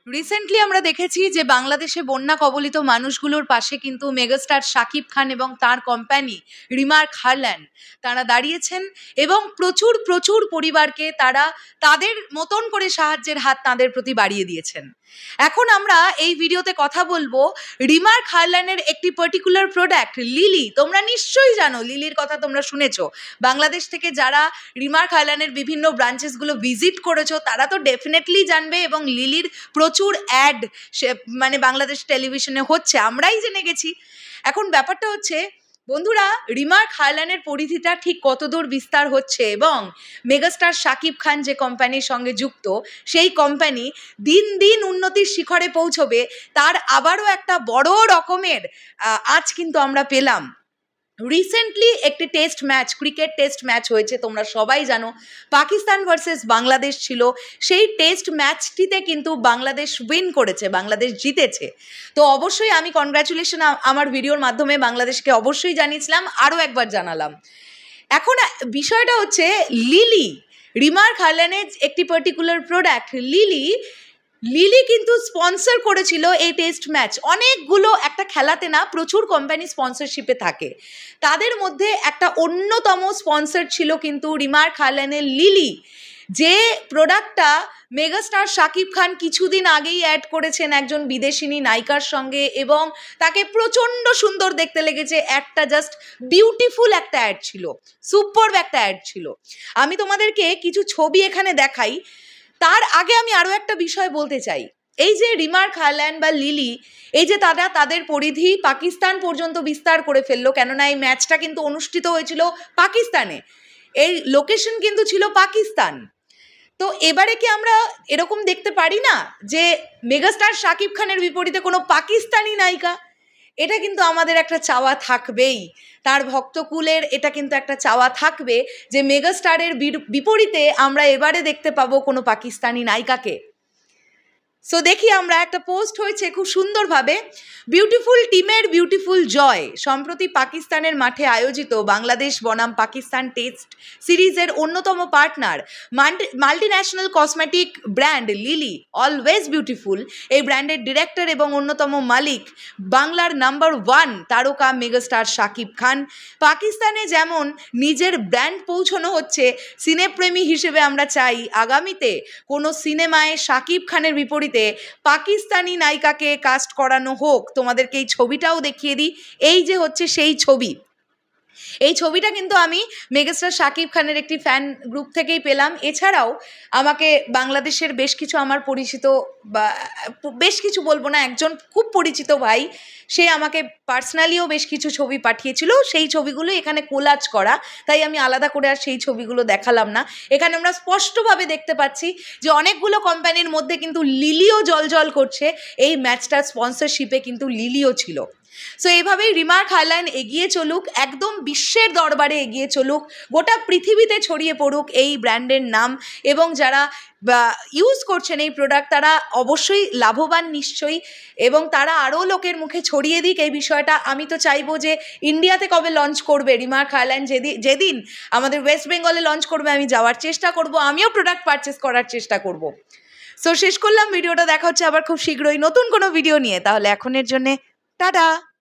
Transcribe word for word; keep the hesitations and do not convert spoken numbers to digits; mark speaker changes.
Speaker 1: Recently আমরা দেখেছি যে বাংলাদেশে বন্যা কবলিত মানুষগুলোর পাশে কিন্তু মেগাস্টার শাকিব খান এবং তার কোম্পানি রিমার্ক হারল্যান্ড তারা দাঁড়িয়েছেন এবং প্রচুর প্রচুর পরিবারকে তারা তাদের মতন করে সাহায্যের হাত তাদের প্রতি বাড়িয়ে দিয়েছেন। এখন আমরা এই ভিডিওতে কথা বলবো রিমার্ক হারল্যান্ডের একটি পার্টিকুলার প্রোডাক্ট লিলি। তোমরা নিশ্চয়ই জানো, লিলির কথা তোমরা শুনেছো। বাংলাদেশ থেকে যারা রিমার্ক হারল্যান্ডের বিভিন্ন ব্রাঞ্চেসগুলো ভিজিট করেছো তারা তো ডেফিনেটলি জানবে, এবং লিলির প্রচুর অ্যাড মানে বাংলাদেশ টেলিভিশনে হচ্ছে, আমরাই জেনে গেছি। এখন ব্যাপারটা হচ্ছে বন্ধুরা, রিমার্ক হারল্যান্ডের পরিধিটা ঠিক কতদূর বিস্তার হচ্ছে এবং মেগাস্টার শাকিব খান যে কোম্পানির সঙ্গে যুক্ত সেই কোম্পানি দিন দিন উন্নতির শিখরে পৌঁছবে, তার আবারও একটা বড় রকমের আজ কিন্তু আমরা পেলাম। রিসেন্টলি একটি test match, cricket test match হয়েছে, তোমরা সবাই জানো, পাকিস্তান ভার্সেস বাংলাদেশ ছিল। সেই টেস্ট ম্যাচটিতে কিন্তু বাংলাদেশ উইন করেছে, বাংলাদেশ জিতেছে। তো অবশ্যই আমি কনগ্র্যাচুলেশন আমার ভিডিওর মাধ্যমে বাংলাদেশকে অবশ্যই জানিয়েছিলাম, আরও একবার জানালাম। এখন বিষয়টা হচ্ছে লিলি, রিমার্ক হারল্যান্ডের একটি পার্টিকুলার প্রোডাক্ট লিলি লিলি কিন্তু স্পন্সর করেছিল এই টেস্ট ম্যাচ। অনেকগুলো, একটা খেলাতে না প্রচুর কোম্পানি স্পন্সরশিপে থাকে, তাদের মধ্যে একটা অন্যতম স্পন্সর ছিল কিন্তু রিমার্ক হারল্যান্ডের লিলি, যে প্রোডাক্টটা মেগাস্টার শাকিব খান কিছুদিন আগেই অ্যাড করেছেন একজন বিদেশিনী নায়িকার সঙ্গে, এবং তাকে প্রচণ্ড সুন্দর দেখতে লেগেছে। অ্যাডটা জাস্ট বিউটিফুল একটা অ্যাড ছিল, সুপারব একটা অ্যাড ছিল। আমি তোমাদেরকে কিছু ছবি এখানে দেখাই। তার আগে আমি আরও একটা বিষয় বলতে চাই। এই যে রিমার্ক হারল্যান্ড বা লিলি, এই যে তারা তাদের পরিধি পাকিস্তান পর্যন্ত বিস্তার করে ফেললো, কেননা এই ম্যাচটা কিন্তু অনুষ্ঠিত হয়েছিল পাকিস্তানে, এই লোকেশন কিন্তু ছিল পাকিস্তান। তো এবারে কি আমরা এরকম দেখতে পারি না যে মেগাস্টার শাকিব খানের বিপরীতে কোনো পাকিস্তানি নায়িকা? এটা কিন্তু আমাদের একটা চাওয়া থাকবেই, তার ভক্তকুলের এটা কিন্তু একটা চাওয়া থাকবে যে মেগাস্টারের বিপরীতে আমরা এবারে দেখতে পাবো কোনো পাকিস্তানি নায়িকাকে। সো দেখি আমরা, একটা পোস্ট হয়েছে খুব সুন্দরভাবে, বিউটিফুল টিমের বিউটিফুল জয়। সম্প্রতি পাকিস্তানের মাঠে আয়োজিত বাংলাদেশ বনাম পাকিস্তান টেস্ট সিরিজের অন্যতম partner multi national cosmetic brand Lily always beautiful, এই ব্র্যান্ডের ডিরেক্টর এবং অন্যতম মালিক বাংলার নাম্বার ওয়ান তারকা মেগাস্টার শাকিব খান। পাকিস্তানে যেমন নিজের ব্র্যান্ড পৌঁছানো হচ্ছে, সিনেপ্রেমী হিসেবে আমরা চাই আগামীতে কোনো সিনেমায় শাকিব খানের বিপরীতে পাকিস্তানি নায়িকাকে কাস্ট করানো হোক। তোমাদেরকে এই ছবিটাও দেখিয়ে দিই, এই যে হচ্ছে সেই ছবি। এই ছবিটা কিন্তু আমি মেগাস্টার শাকিব খানের একটি ফ্যান গ্রুপ থেকেই পেলাম। এছাড়াও আমাকে বাংলাদেশের বেশ কিছু আমার পরিচিত, বা বেশ কিছু বলবো না, একজন খুব পরিচিত ভাই, সে আমাকে পার্সোনালিও বেশ কিছু ছবি পাঠিয়েছিল। সেই ছবিগুলো এখানে কোলাজ করা, তাই আমি আলাদা করে আর সেই ছবিগুলো দেখালাম না। এখানে আমরা স্পষ্টভাবে দেখতে পাচ্ছি যে অনেকগুলো কোম্পানির মধ্যে কিন্তু লিলিও জলজল করছে, এই ম্যাচটার স্পন্সরশিপে কিন্তু লিলিও ছিল। সো এইভাবেই রিমার্ক হারল্যান্ড এগিয়ে চলুক, একদম বিশ্বের দরবারে এগিয়ে চলুক, গোটা পৃথিবীতে ছড়িয়ে পড়ুক এই ব্র্যান্ডের নাম, এবং যারা ইউজ করছেন এই প্রোডাক্ট তারা অবশ্যই লাভবান নিশ্চয়ই, এবং তারা আরও লোকের মুখে ছড়িয়ে দিক এই বিষয়টা। আমি তো চাইবো যে ইন্ডিয়াতে কবে লঞ্চ করবে রিমার্ক হারল্যান্ড, যেদিন যেদিন আমাদের ওয়েস্ট বেঙ্গলে লঞ্চ করবে আমি যাওয়ার চেষ্টা করব, আমিও প্রোডাক্ট পারচেস করার চেষ্টা করব। সো শেষ করলাম ভিডিওটা, দেখা হচ্ছে আবার খুব শীঘ্রই নতুন কোনো ভিডিও নিয়ে। তাহলে এখনের জন্যে টাটা।